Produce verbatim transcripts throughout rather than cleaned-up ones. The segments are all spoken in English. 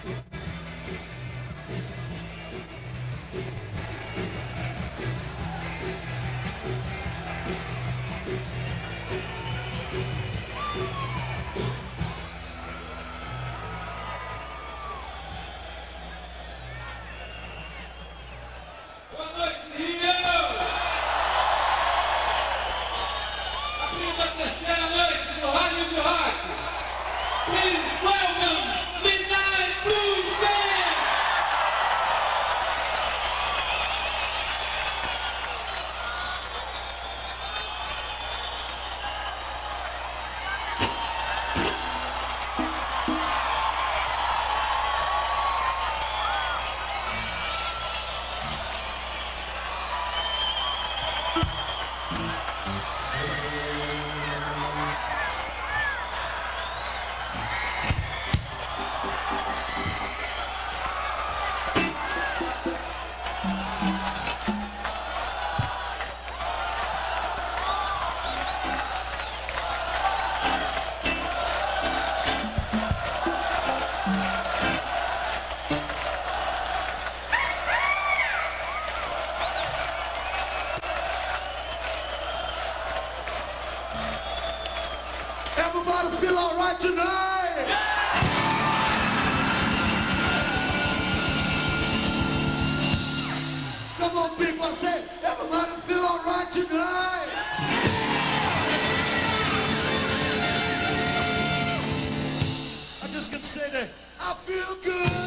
Everybody feel all right tonight? Yeah! Come on, people, I say, everybody feel all right tonight? Yeah! I just can say that I feel good.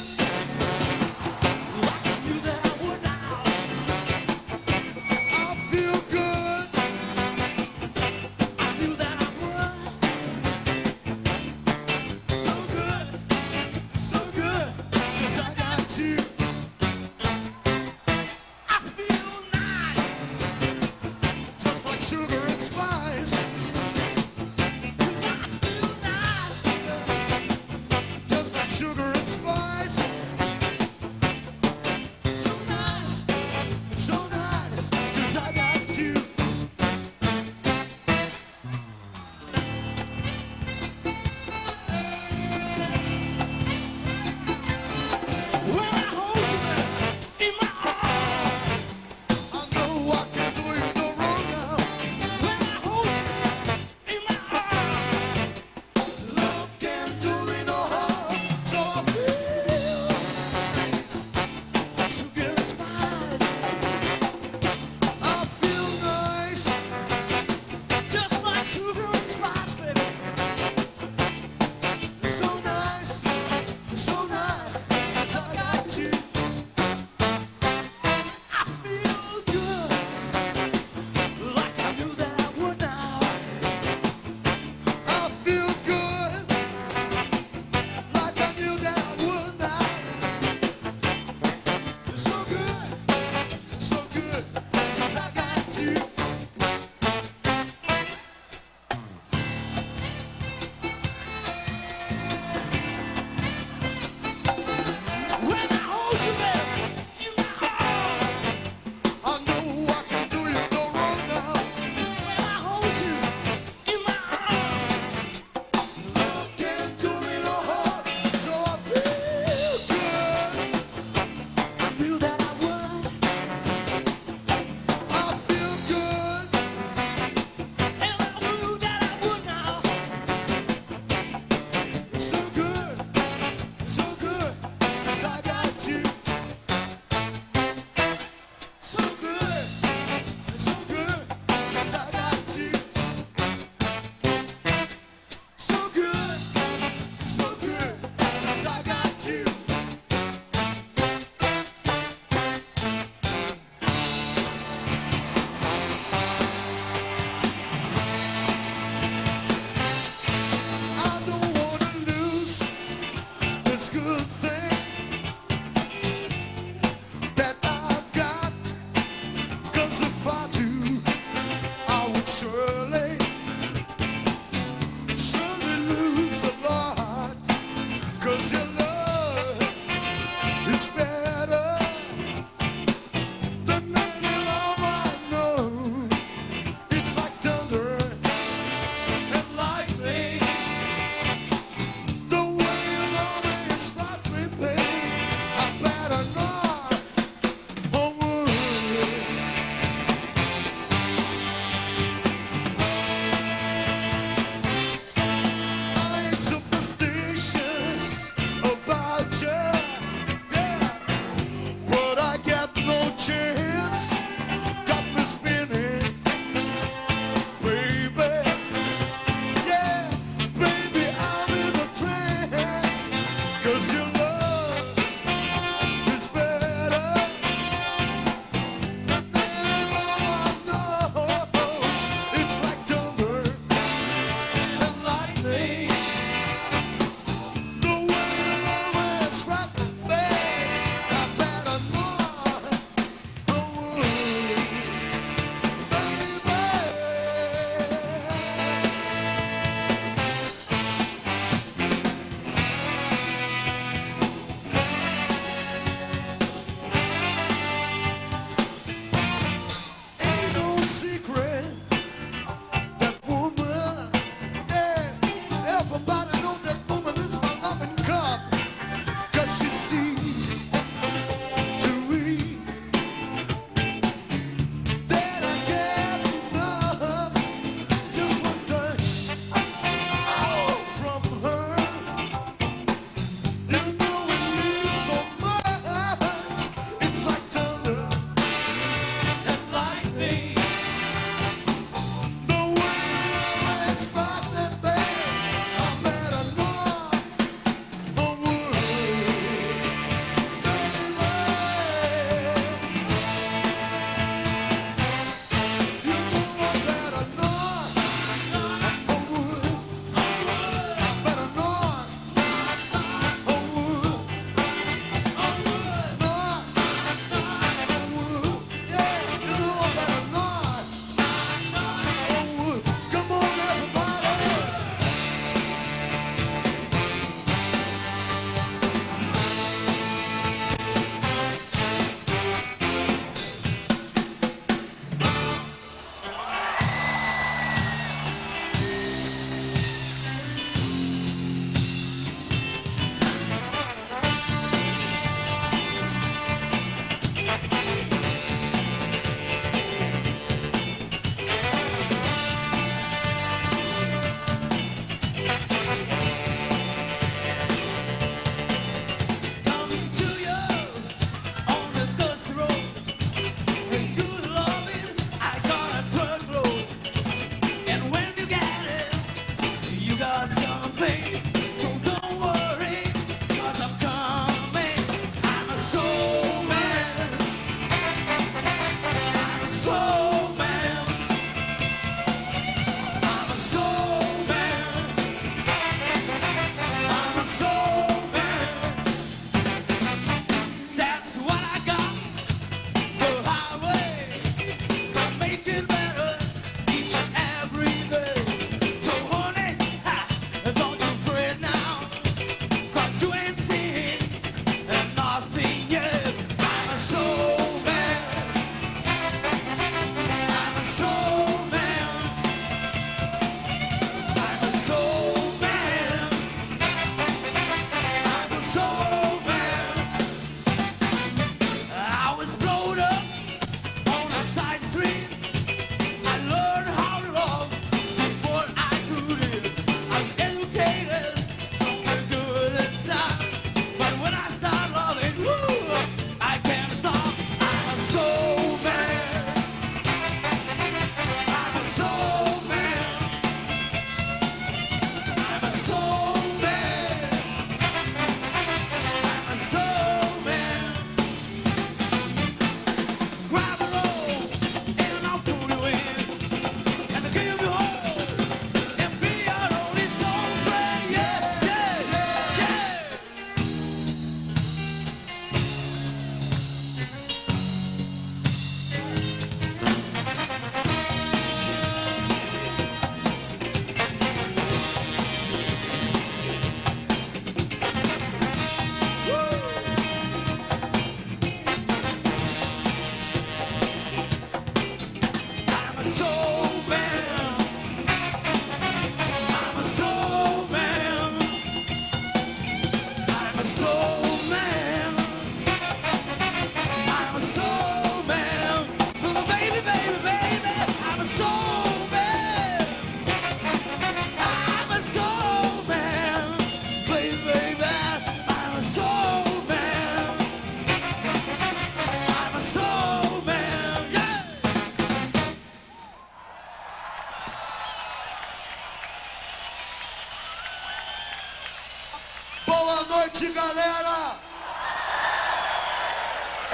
So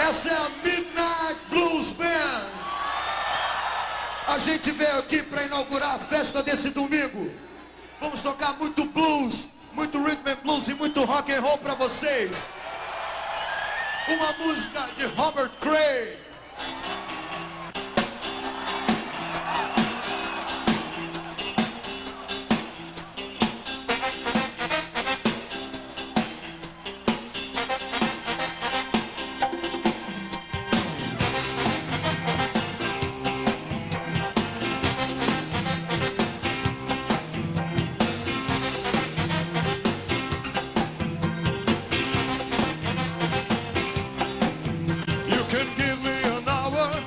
Essa é a Midnight Blues Band. A gente veio aqui para inaugurar a festa desse domingo. Vamos tocar muito blues, muito rhythm and blues e muito rock and roll para vocês. Uma música de Robert Cray. You can give me an hour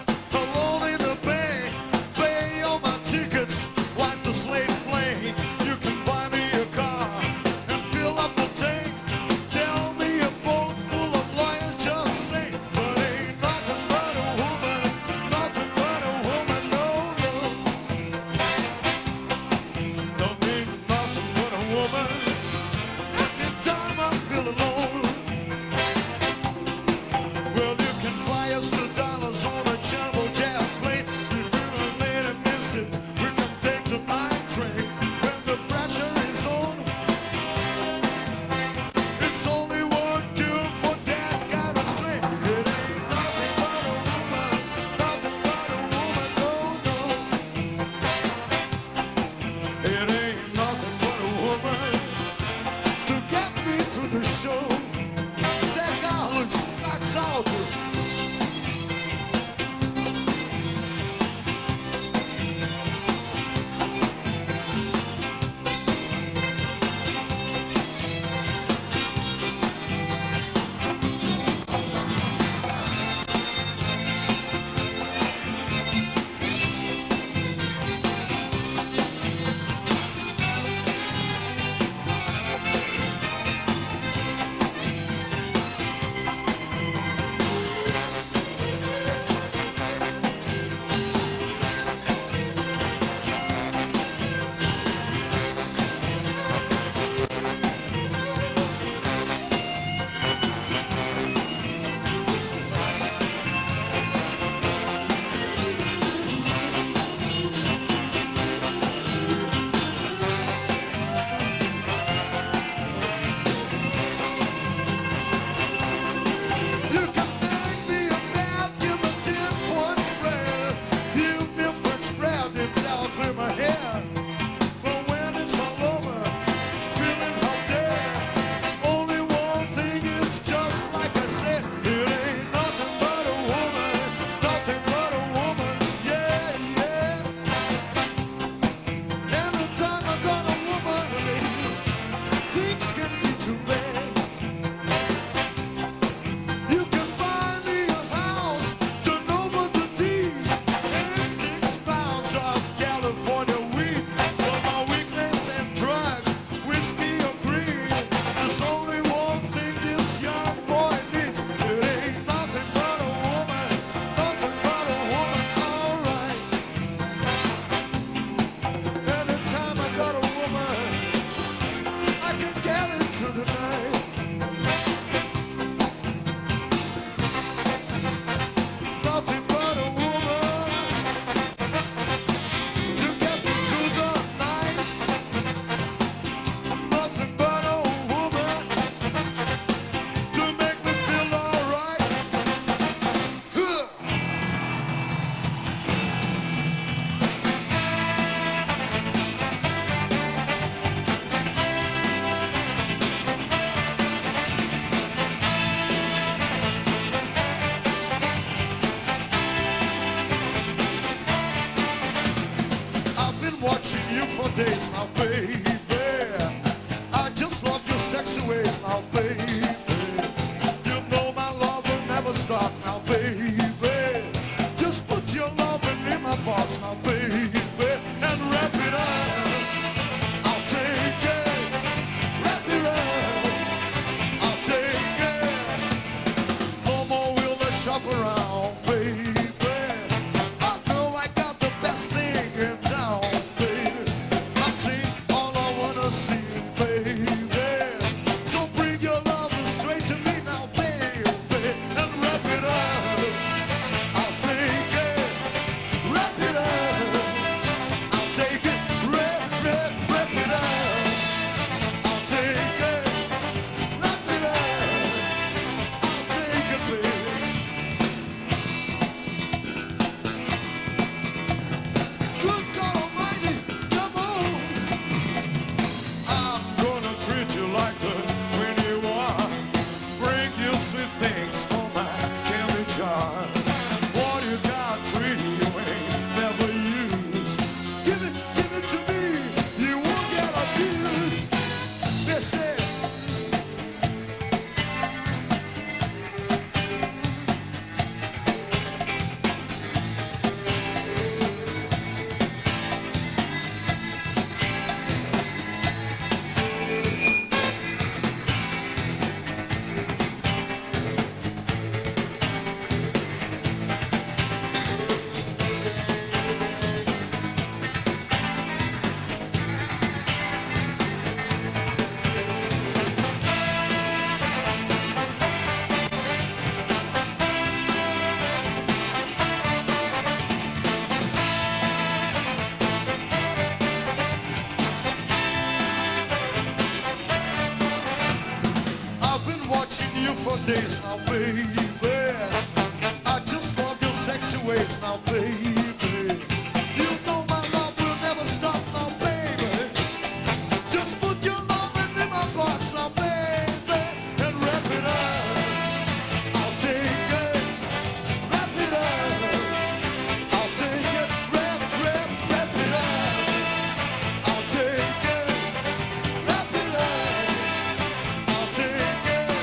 your days now, baby. I just love your sexy ways now, baby. You know my love will never stop now, baby. Just put your love in my box now, baby, and wrap it up. I'll take it, wrap it up. I'll take it, wrap, wrap, wrap it up. I'll take it, wrap it up. I'll take it.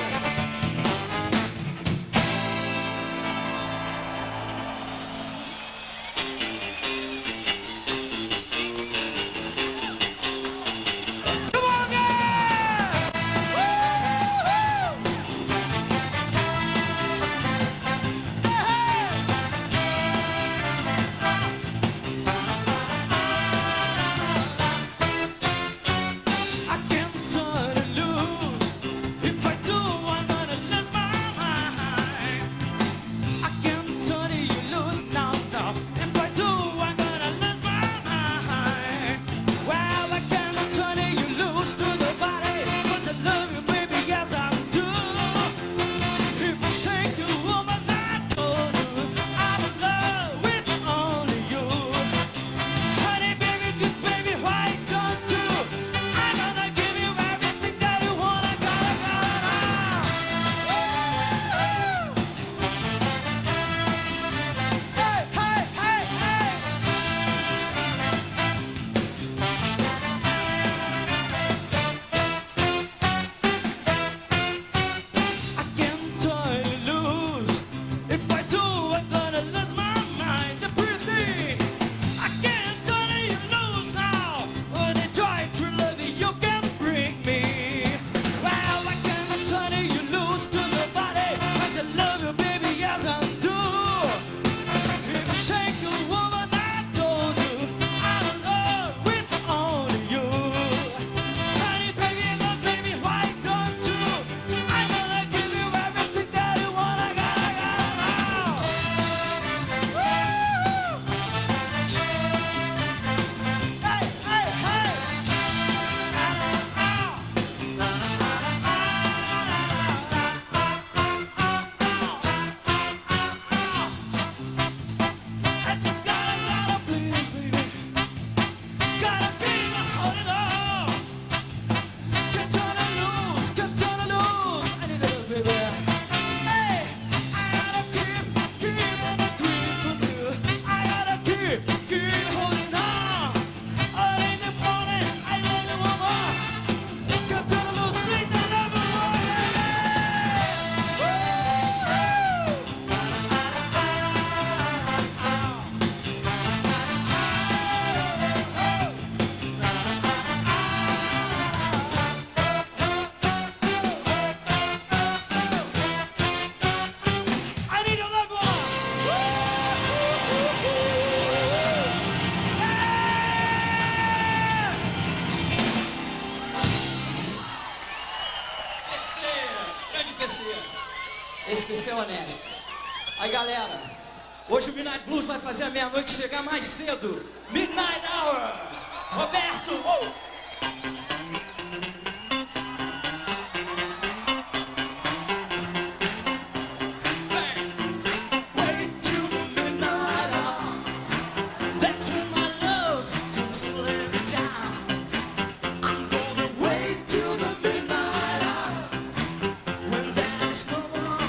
Come on, guys! Woo-hoo! I can't turn it loose. If I do, I'm gonna lose my mind. I can't turn you loose, no, no. If I do, I'm gonna lose my mind. Well, I can't turn you loose to the body, 'cause I love you, baby, yes I do. If I shake you over that door, I'm in love with only you. Honey, baby, just baby, why don't you? I'm gonna give you everything that you wanna, gotta, gotta. Hey, hey, hey, hey. I can't turn you loose. If I do, I'm gonna lose my mind. The breathing, I can't turn you loose now. When I try to love you, you can bring me. Well, I can't turn you loose to the body, 'cause I love you, baby, yes I do. If I shake you over that door, I'm in love with only you. Honey, baby, love, baby, why don't you? I'm gonna give you everything that you wanna, gotta, gotta now. Woo! Hey, hey, hey. I just got a lot of please, baby. Gotta be the holding on. Can't turn it loose, can't turn it loose. I need a little baby. Hey, I gotta keep, keep on the green from you. I gotta keep, keep holding on. Early in the morning, I love you, woman. Can't turn it loose, please, I love you, woman. I need a loved one. P C, grande P C. Esse P C é honesto. Aí, galera, hoje o Midnight Blues vai fazer a meia-noite chegar mais cedo. Midnight Hour. Roberto. Oh. Wait till the midnight hour. That's when my love comes slowing down. I'm gonna wait till the midnight hour, when there's no one.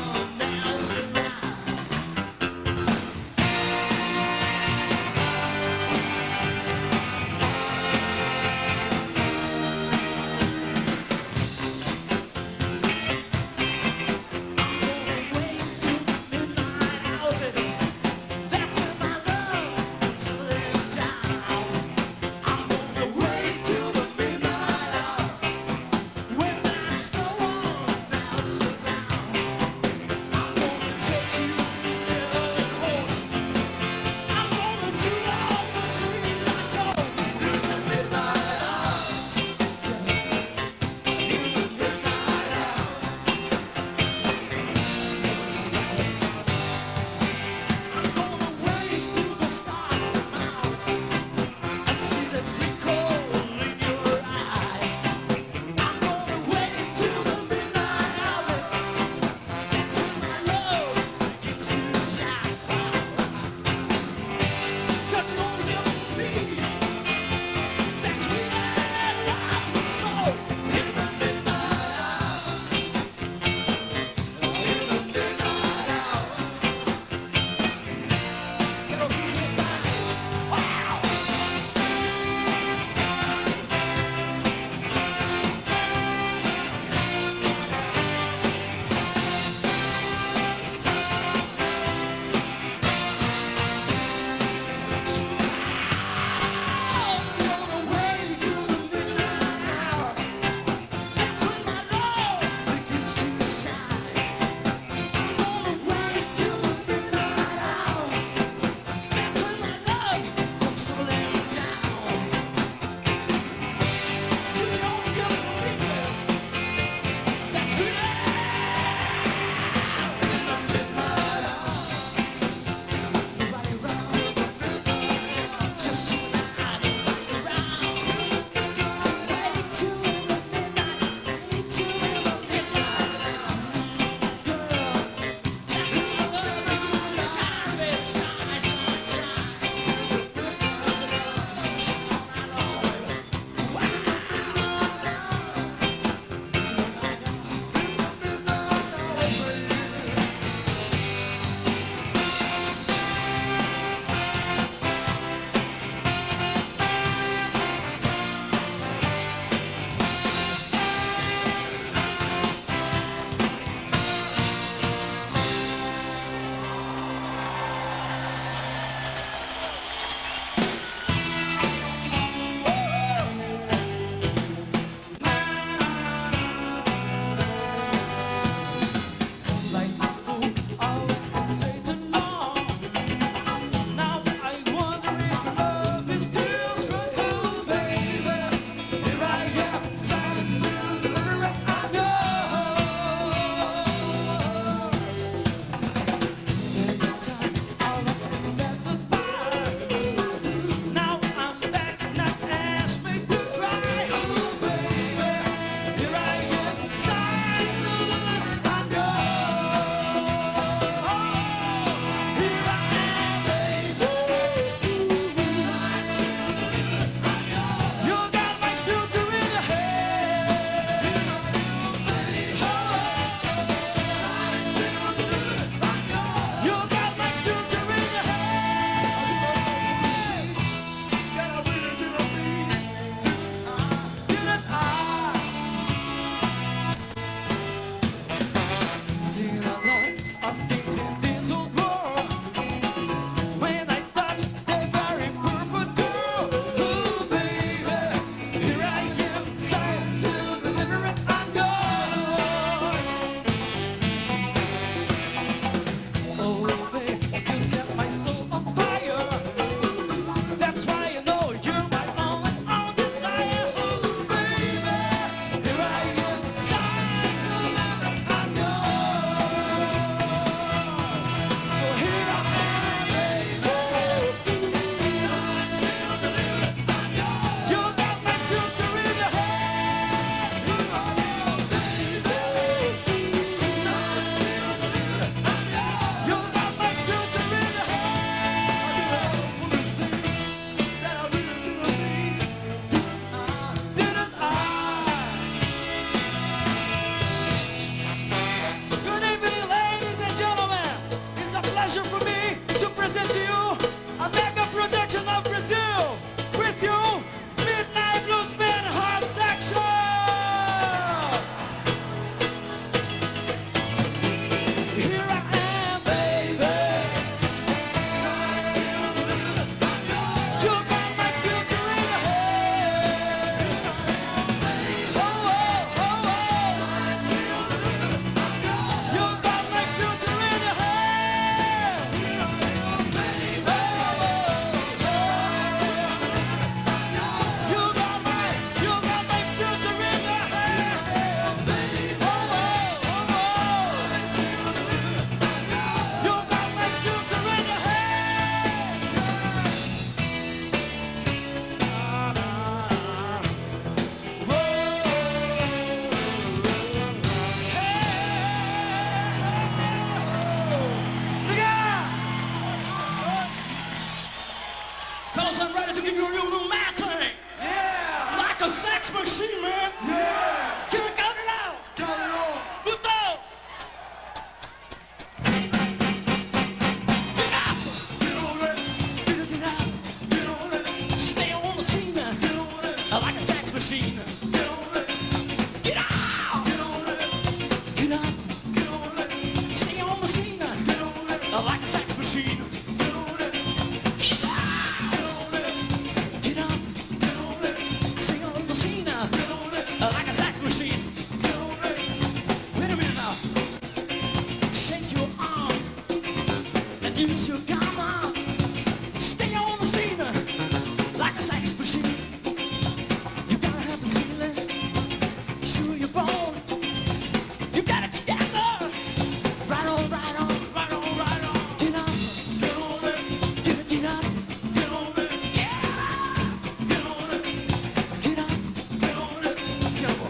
Use your gamma. Stay on the scene like a sex machine. You gotta have the feeling through your bone. You got it together. Right on, right on, right on, right on. Get up, get on it. Get it, get up, get on it. Yeah, get on it. Get up, get on it. Get up, boy.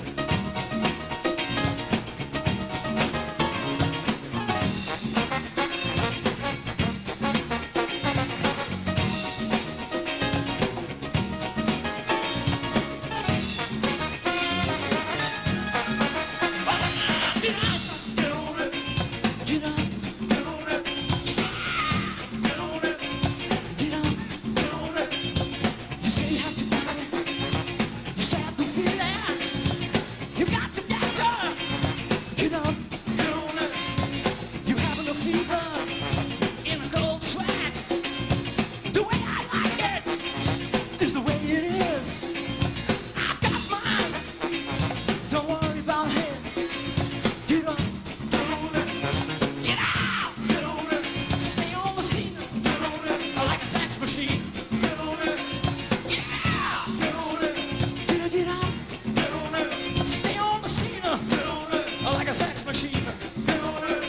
Don't worry about him. Get up, get on it, get out, get on it, stay on the scene, get on it, like a sex machine, get on it, yeah, get on it, get it, get out, get on it, stay on the scene, get on it, like a sex machine, get on it,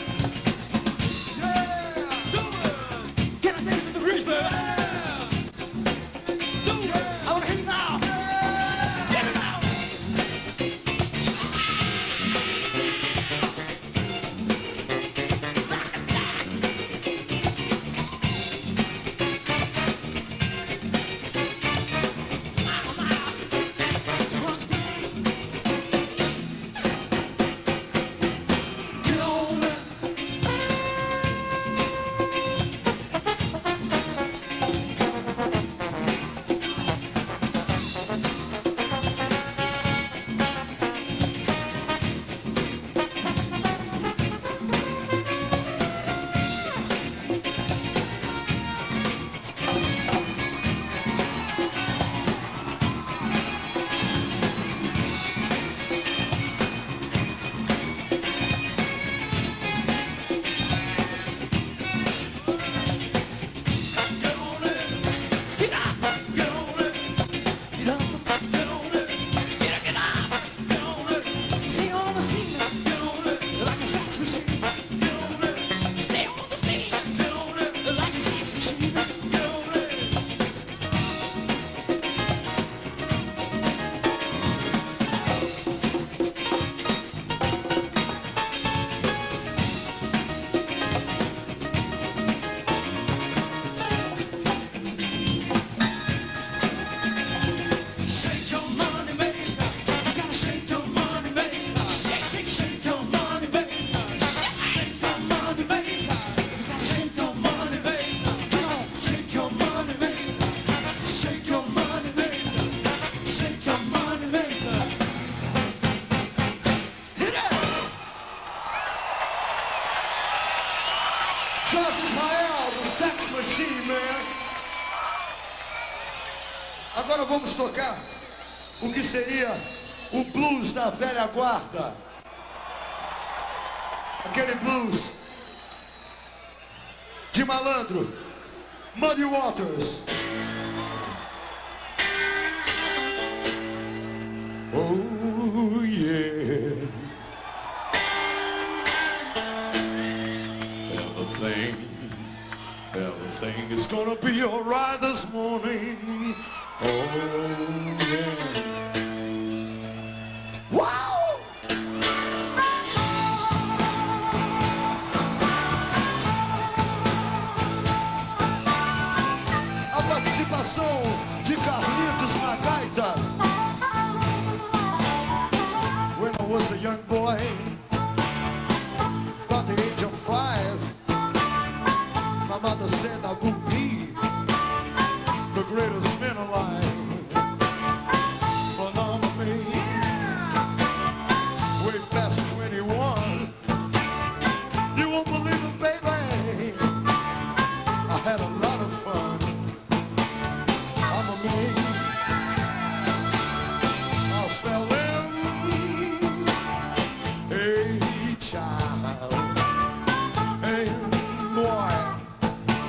yeah, do it, can I take it to the bridge, man? Do it, I wanna hit it now, get it out. Jorge Israel, do Sex Machine, man. Agora vamos tocar o que seria o blues da velha guarda. Aquele blues de malandro, Muddy Waters. Oh yeah. Everything, everything is gonna be alright this morning. Oh yeah. Wow! A participação de Carlitos na gaita. When I was a young boy, about the age of five, my mother said I would be the greatest man alive. But I'm a man, way past twenty-one. You won't believe it, baby, I had a lot of fun. I'm a man, I'll spell M A child, and boy,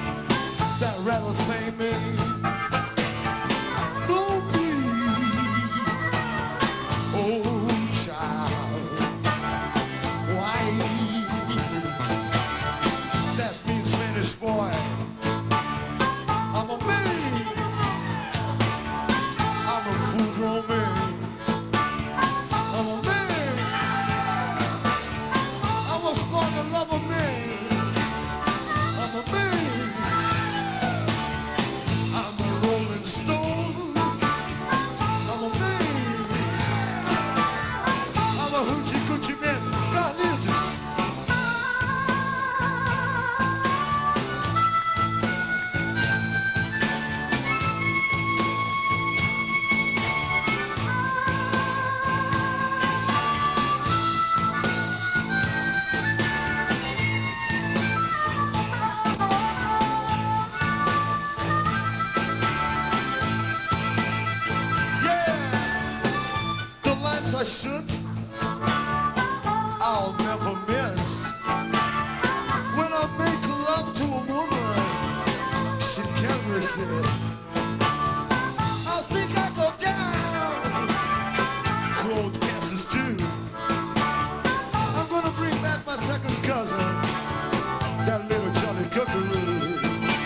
cousin, that little Charlie Cookeroo.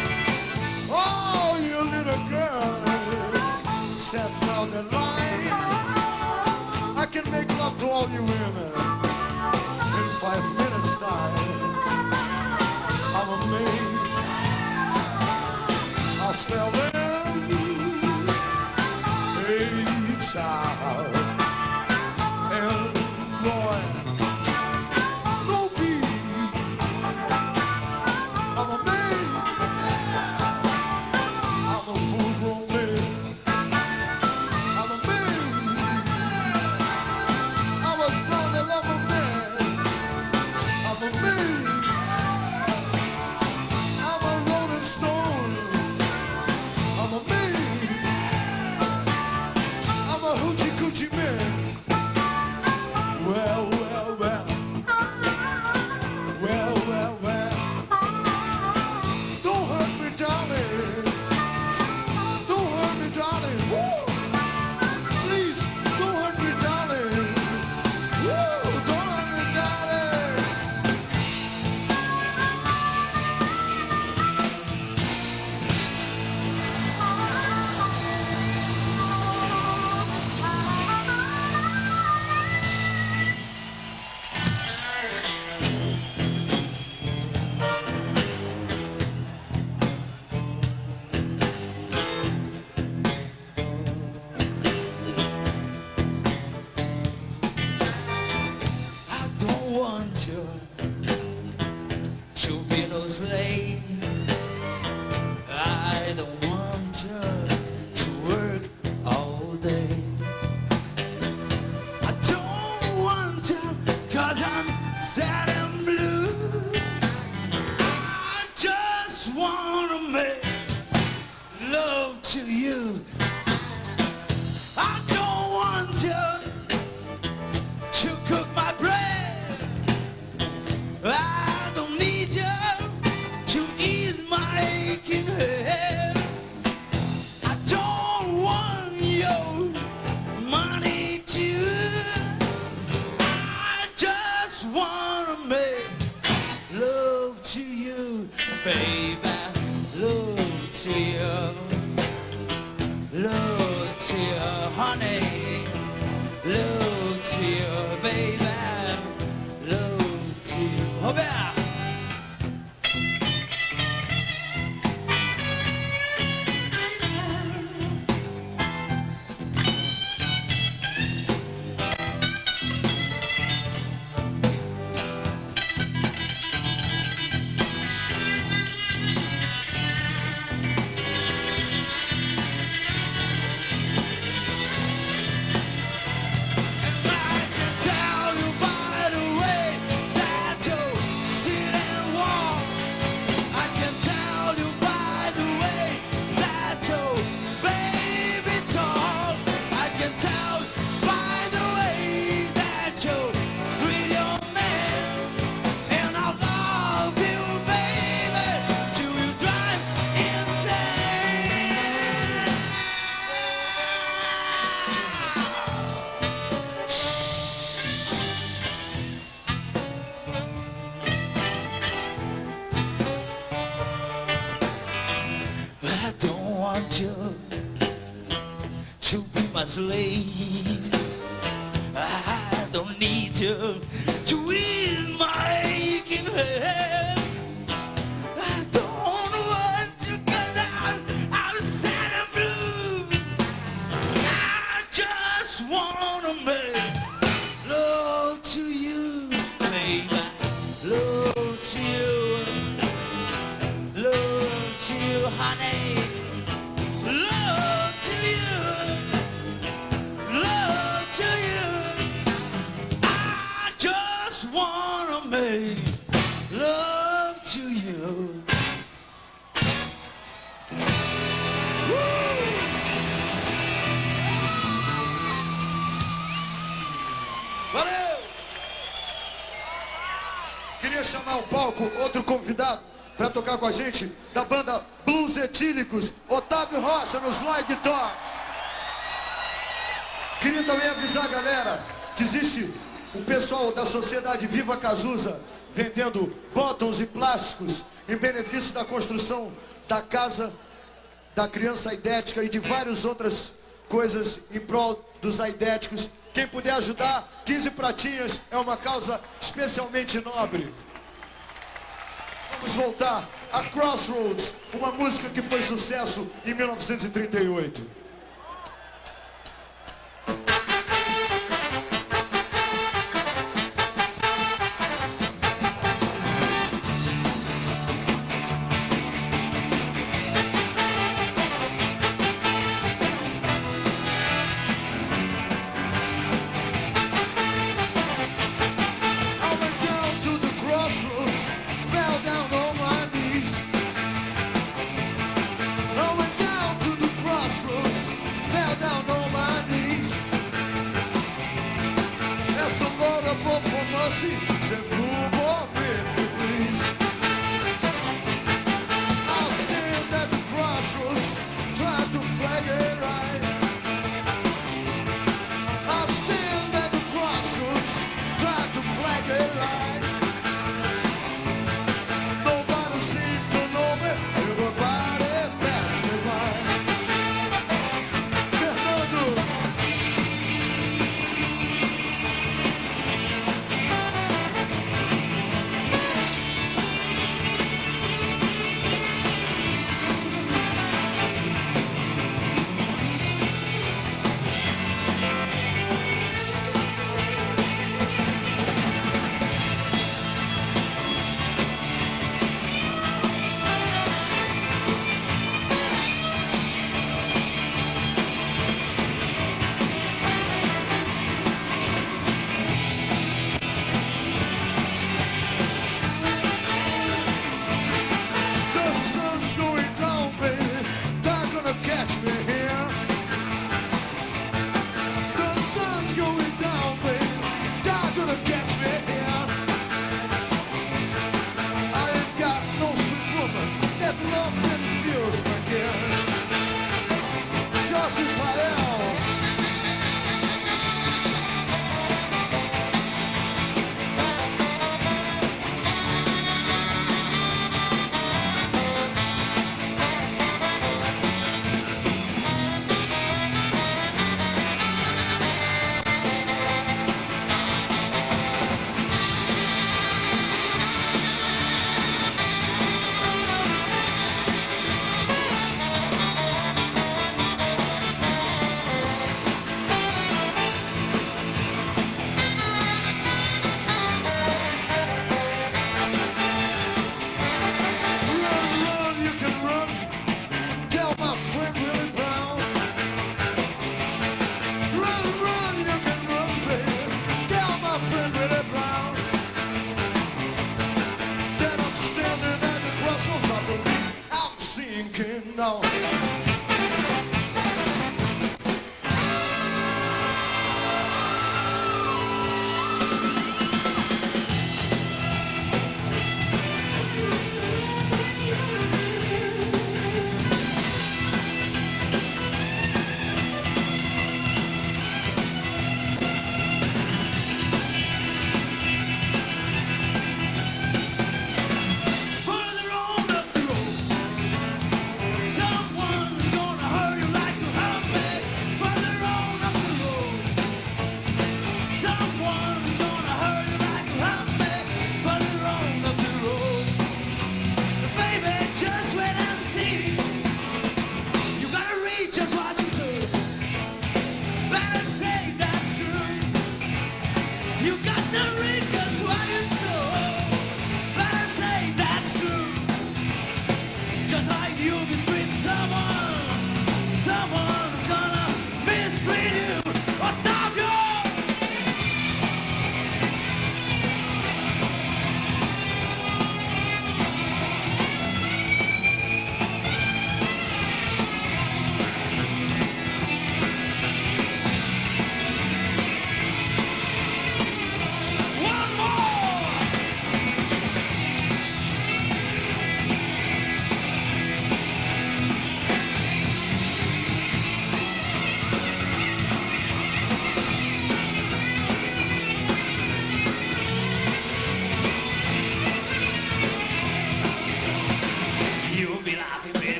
Oh, you little girls, step down the line. I can make love to all you women in five minutes time. I'm a maid. I'll spell them. Hey, child. And boy, no be. I'm a maid. I'm a full-grown maid. I'm a maid. I was born to love a man. I'm a maid. I'm a rolling stone. I'm a maid. I'm a hoochie coochie man. Well, well, well. Well, well, well. Don't hurt me, darling. Don't hurt me, darling. Woo! Please, don't hurt me, darling. Woo! Don't hurt me, darling. I don't want you to be no slave. I don't want you to work all day. I don't want you cause I'm sad and blue. I just wanna make love to you. I don't want you to cook my bread. I don't need you to ease my aching head. I don't want your money too. I just wanna make love to you, baby. Love to you. Love to you, honey. Love to you, baby. Love to you. Oh, yeah. Tell you by the way that you sit and walk. I can tell you by the way that your baby talk. I can tell by the way that you treat your man. And I love you, baby, till you drive insane. I don't want you to be my slave. I don't need you to ease my aching head. I don't want you cause I'm, I'm sad and blue. I just wanna make love to you, baby. Love to you. Love to you, honey. Love to you. Love to you. I just wanna make love to you. Valeu! Queria chamar ao palco outro convidado para tocar com a gente, da banda Blues Etílicos, Otávio Rocha no slide guitar. Queria também avisar a galera que existe o pessoal da Sociedade Viva Cazuza, vendendo bottoms e plásticos em benefício da construção da casa da criança aidética e de várias outras coisas em prol dos aidéticos. Quem puder ajudar, quinze pratinhas, é uma causa especialmente nobre. Vamos voltar a Crossroads, uma música que foi sucesso em mil novecentos e trinta e oito. Crossroads.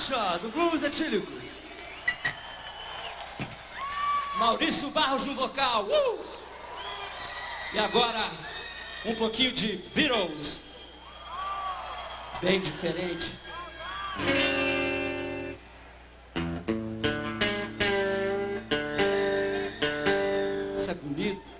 marcha do blues etílico. Maurício Barros no vocal. Uh! E agora, um pouquinho de Beatles. Bem diferente. Isso é bonito.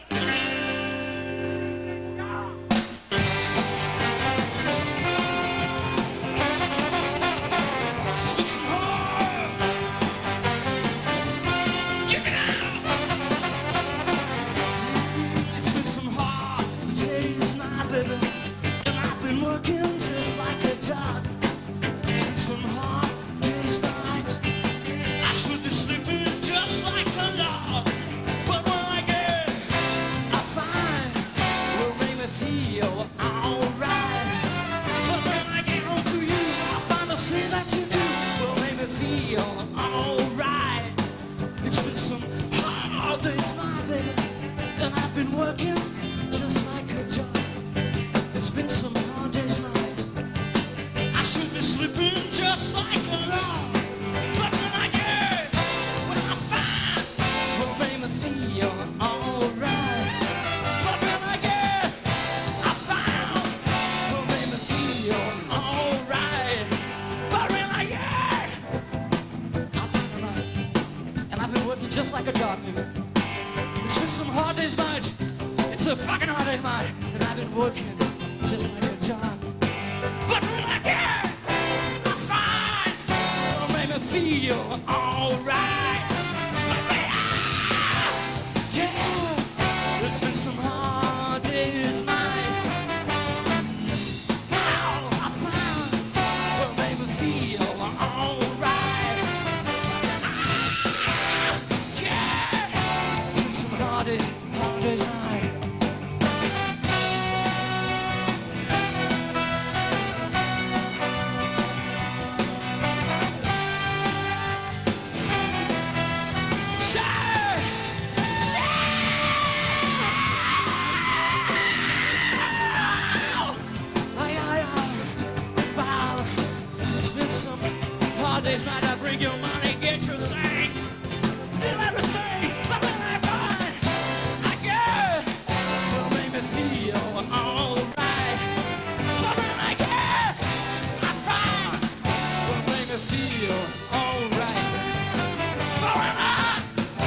Just like a dog, baby. It's been some hard days, mate. It's a fucking hard days, mate. And I've been working just like a dog. But when I get, I find it'll make me feel alright. Yeah, it's been some hard days, mate. Now I found it'll make me feel alright. Hard days, hard days, night. Say, say, aye, aye, aye. Wow, it's been some hard days, might I bring your money, get your things, feel everything, but then I find alright. But when I get, I find will make me feel alright. But when I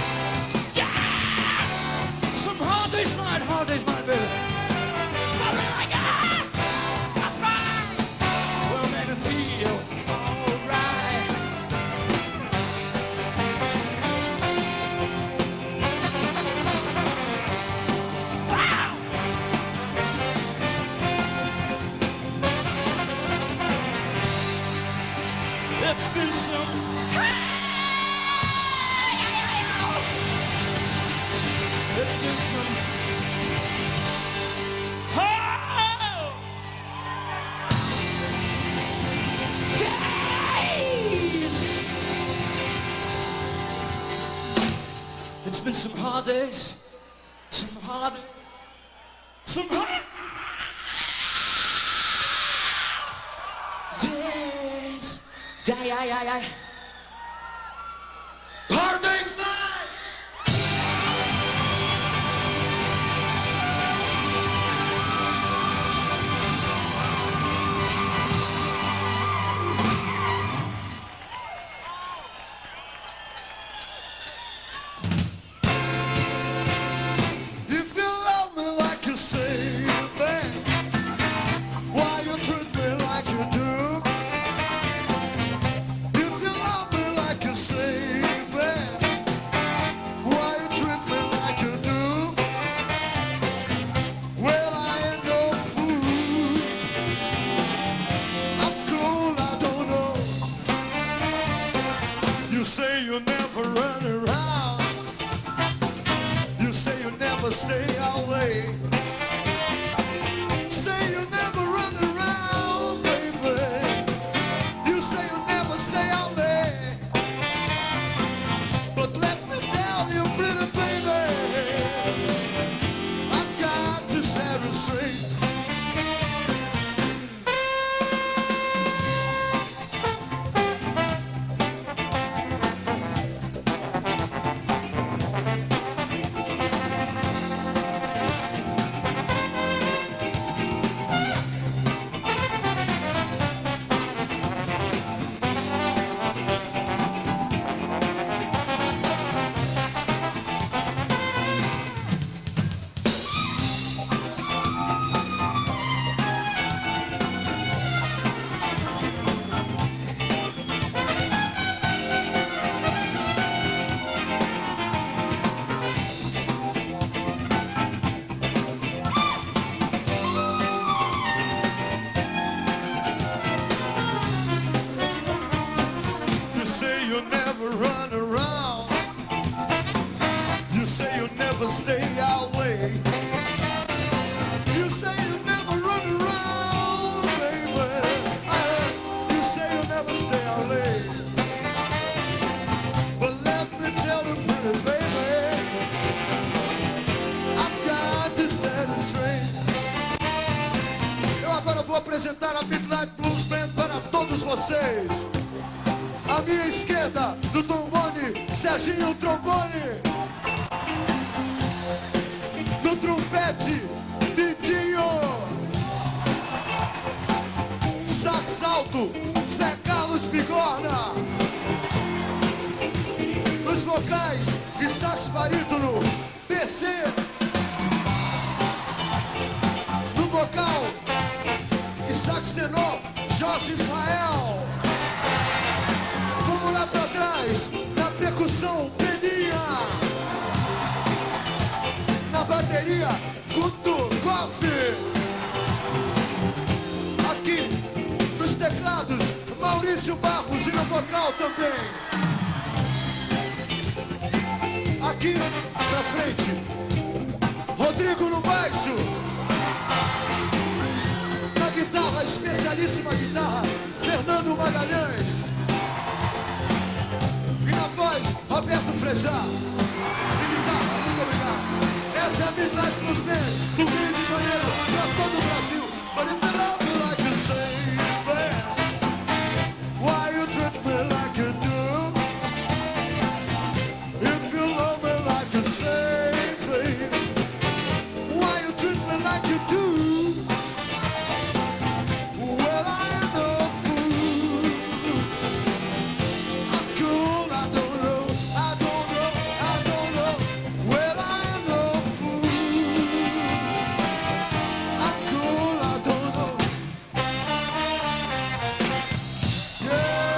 get some hard days, night, hard days, my baby. But when I get, I find will make me feel alright. Wow! It's been some It's been some oh! Days. It's been some hard days, some hard days, some hard days. Die, die, die, die. Hard Day's Night! If you love me like you say you can, why you treat me like you do? You say you never run around. You say you never stay away. Say you never run around, baby. You say you never stay away. But let me tell you, pretty baby, I've got to set it straight. apresentar a Midnight Blues Band para todos vocês. À minha esquerda, do trombone, Serginho Trombone. Do trompete, Vitinho. Sax alto, Zé Carlos Bigorna. Nos vocais e sax barítono, P C. No vocal e sax tenor, Jorge Israel. Vamos lá pra trás, na percussão, Peninha. Na bateria, Guto Coffee. Aqui, nos teclados, Maurício Barros e no vocal também. Aqui, pra frente, Rodrigo no baixo. Na guitarra, especialíssima guitarra, Fernando Magalhães. E na voz, Roberto Frejá. E guitarra, muito obrigado. Essa é a Midnight Blues Band, do Rio de Janeiro, pra todo o Brasil. But if you love me like you say, man, why you treat me like you do? If you love me like you say, baby, why you treat me like you do? Well, I am no fool. I'm cool, I don't know, I don't know, I don't know. Well, I am no fool. I'm cool, I don't know. Yeah.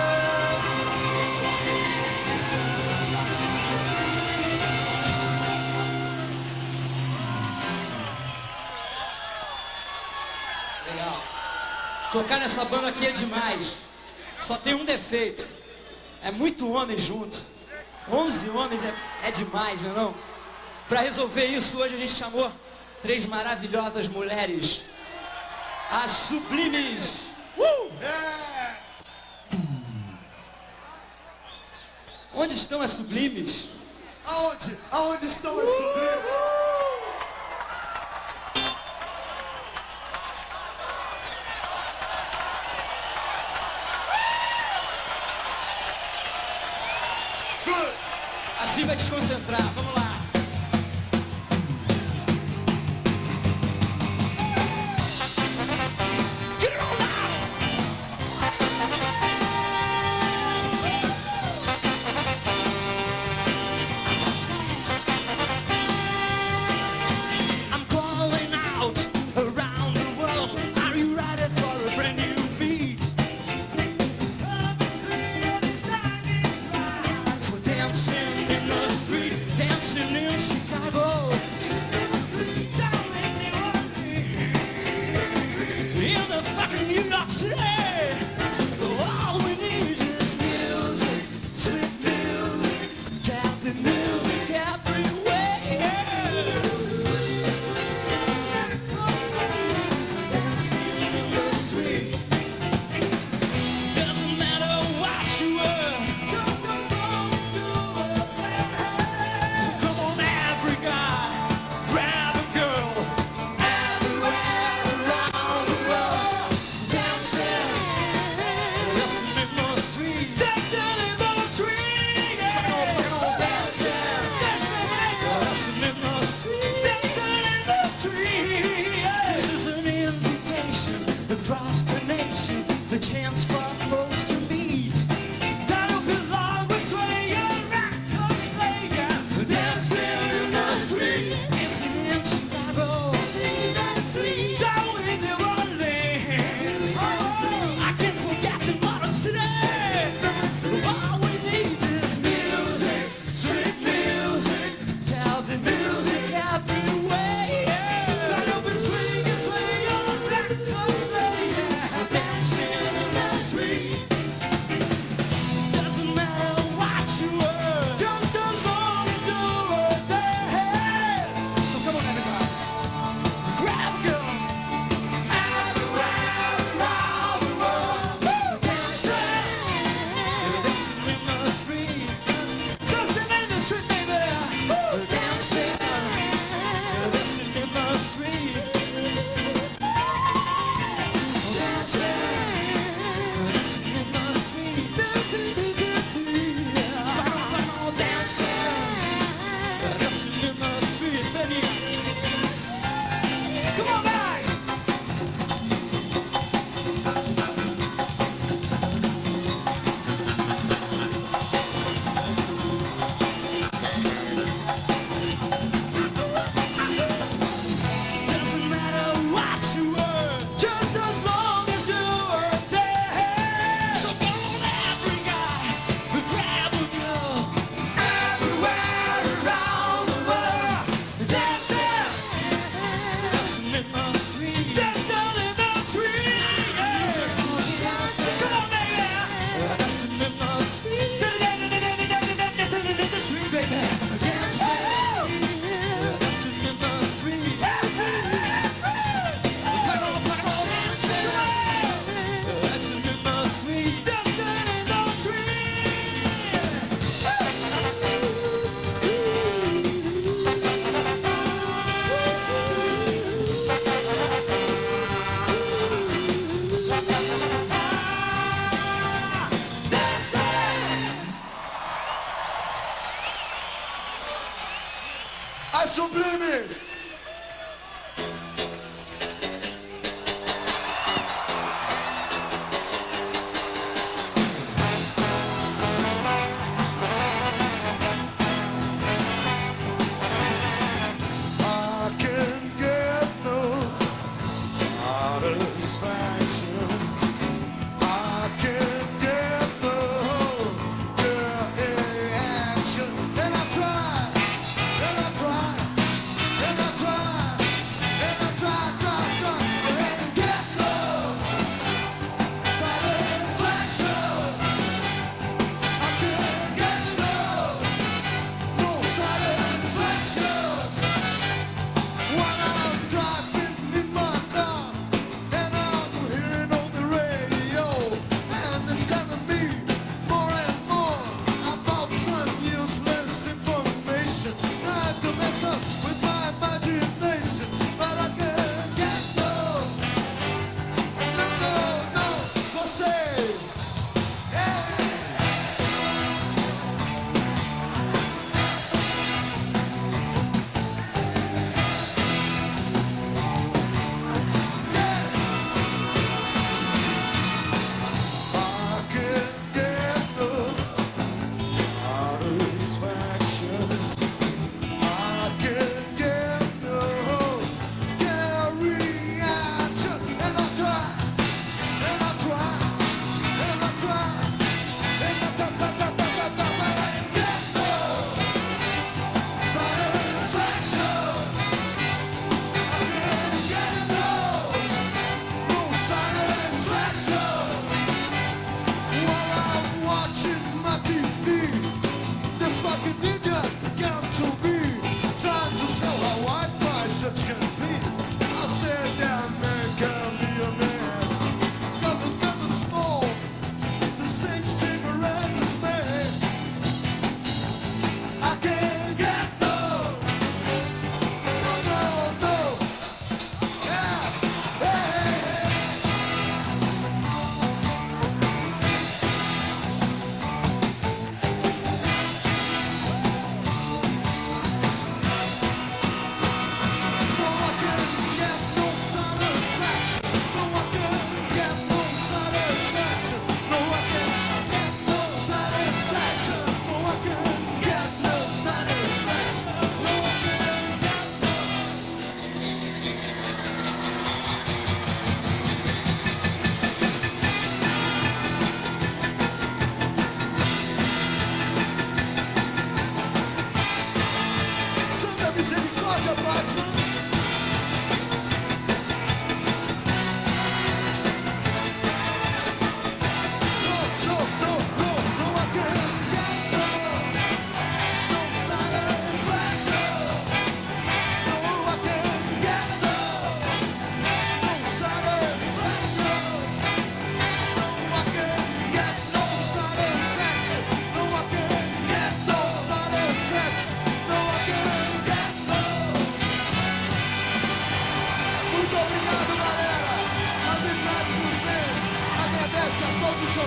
Legal. Tocar nessa banda aqui é demais. Só tem um defeito. É muito homem junto. onze homens é, é demais, não é não? Pra resolver isso, hoje a gente chamou três maravilhosas mulheres. As Sublimes. Uh! Onde estão as Sublimes? Aonde? Aonde estão as sublimes? Good. Assim vai desconcentrar, vamos lá. Get it on now!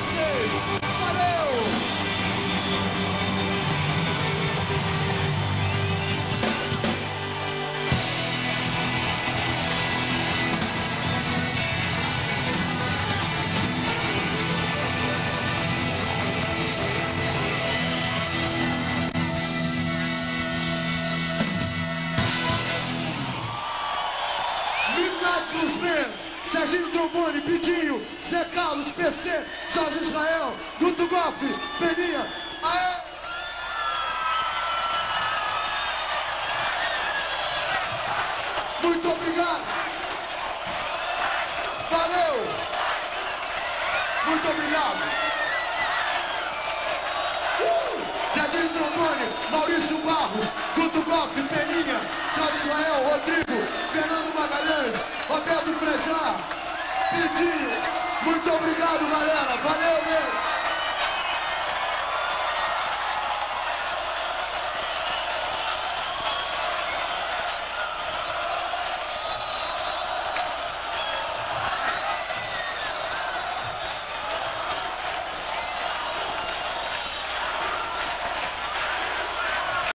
vocês. Valeu! Midnight Blues Band, Serginho Trombone, Pidinho, Zé Carlos, P C, Jorge Israel, Guto Goff, Peninha. Aê! Muito obrigado. Valeu. Muito obrigado. Uh! Serginho Trombone, Maurício Barros, Guto Goff, Peninha, Jorge Israel, Rodrigo.